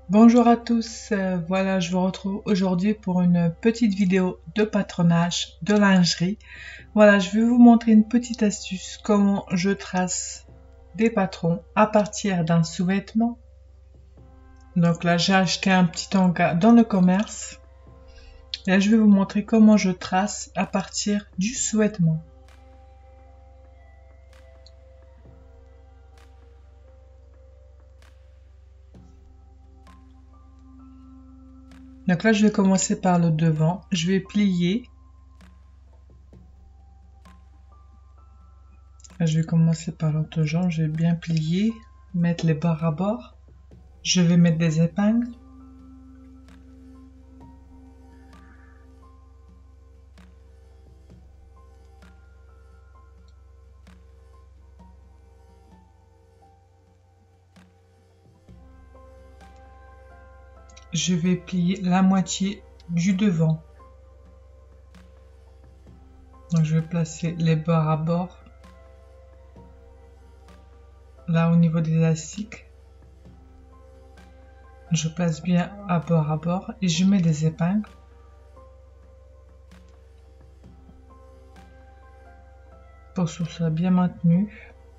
Bonjour à tous, voilà je vous retrouve aujourd'hui pour une petite vidéo de patronage de lingerie. Voilà, je vais vous montrer une petite astuce, comment je trace des patrons à partir d'un sous-vêtement. Donc là j'ai acheté un petit tanga dans le commerce. Et là je vais vous montrer comment je trace à partir du sous-vêtement. Donc là je vais commencer par le devant, je vais plier. Là, je vais commencer par l'autre jambe, je vais bien plier, mettre les bords à bord. Je vais mettre des épingles. Je vais plier la moitié du devant. Donc je vais placer les bords à bord. Là au niveau des élastiques. Je place bien à bord et je mets des épingles. Pour que ce soit bien maintenu.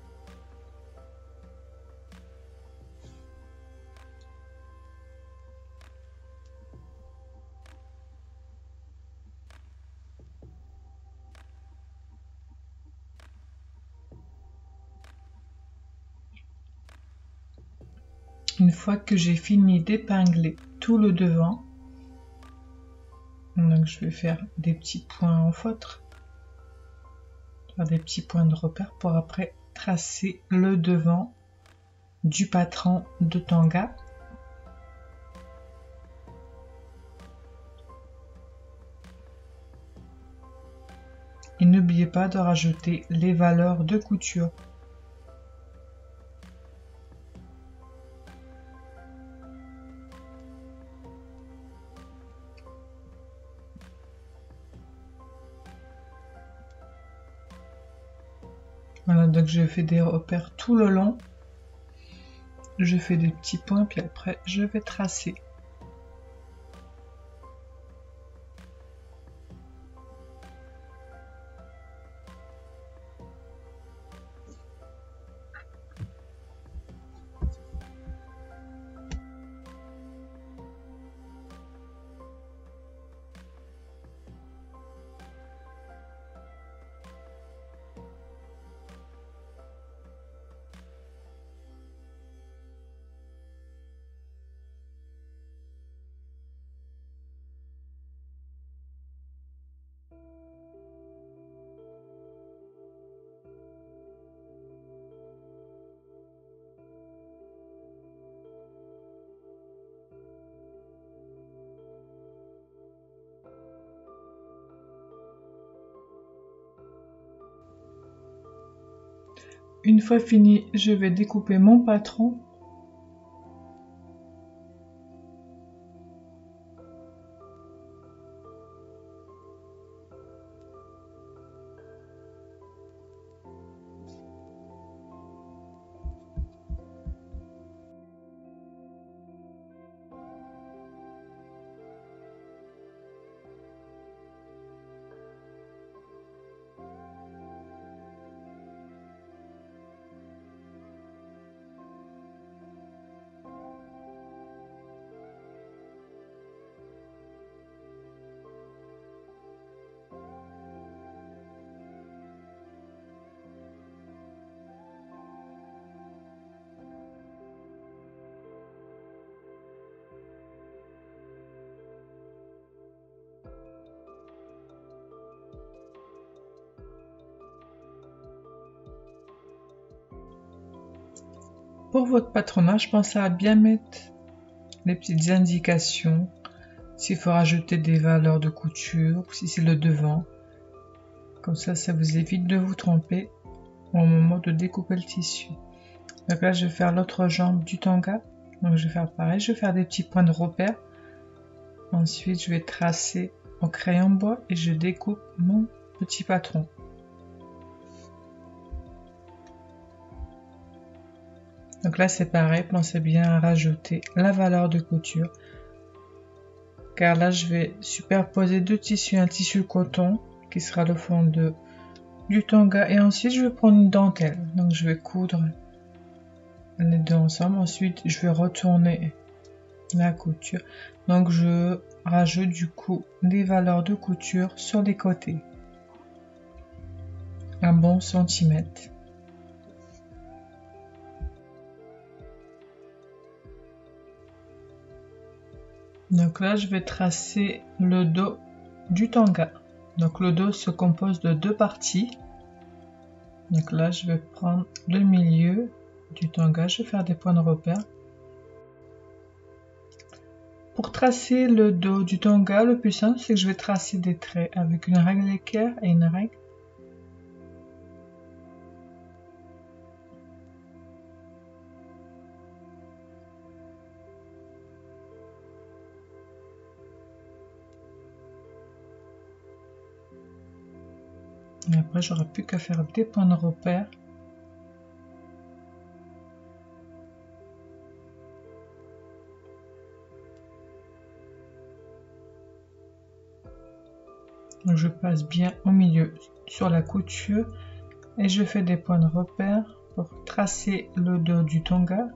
Une fois que j'ai fini d'épingler tout le devant, donc je vais faire des petits points en feutre, faire des petits points de repère pour après tracer le devant du patron de tanga. Et n'oubliez pas de rajouter les valeurs de couture. Voilà, donc je fais des repères tout le long. Je fais des petits points, puis après je vais tracer. Une fois fini, je vais découper mon patron. Pour votre patronage, pensez à bien mettre les petites indications, s'il faut rajouter des valeurs de couture, si c'est le devant. Comme ça vous évite de vous tromper au moment de découper le tissu. Donc là, je vais faire l'autre jambe du tanga. Donc je vais faire pareil, je vais faire des petits points de repère. Ensuite, je vais tracer au crayon bois et je découpe mon petit patron. Donc là c'est pareil, pensez bien à rajouter la valeur de couture. Car là je vais superposer deux tissus, un tissu coton qui sera le fond du tanga et ensuite je vais prendre une dentelle. Donc je vais coudre les deux ensemble. Ensuite je vais retourner la couture. Donc je rajoute du coup des valeurs de couture sur les côtés. Un bon centimètre. Donc là, je vais tracer le dos du tanga. Donc le dos se compose de deux parties. Donc là, je vais prendre le milieu du tanga. Je vais faire des points de repère. Pour tracer le dos du tanga, le plus simple, c'est que je vais tracer des traits avec une règle d'équerre et une règle. Et après, j'aurai plus qu'à faire des points de repère. Donc, je passe bien au milieu sur la couture et je fais des points de repère pour tracer le dos du tanga.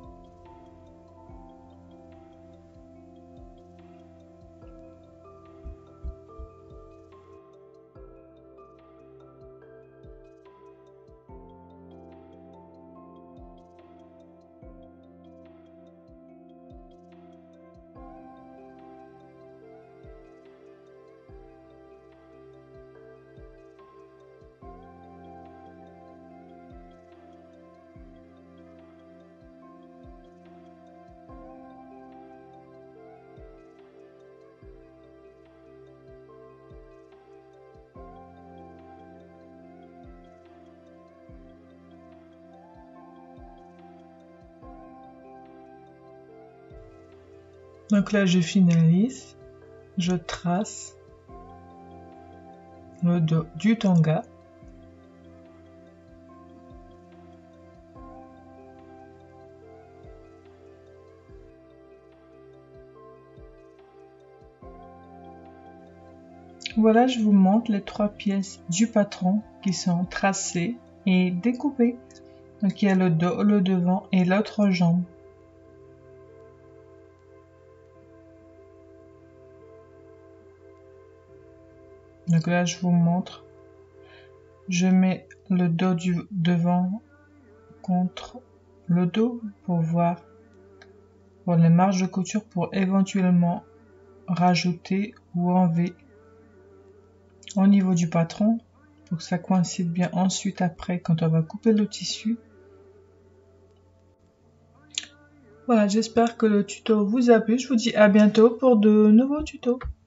Donc là, je finalise, je trace le dos du tanga. Voilà, je vous montre les trois pièces du patron qui sont tracées et découpées. Donc il y a le dos, le devant et l'autre jambe. Donc là, je vous montre. Je mets le dos du devant contre le dos pour voir pour les marges de couture pour éventuellement rajouter ou enlever au niveau du patron pour que ça coïncide bien ensuite après quand on va couper le tissu. Voilà, j'espère que le tuto vous a plu. Je vous dis à bientôt pour de nouveaux tutos.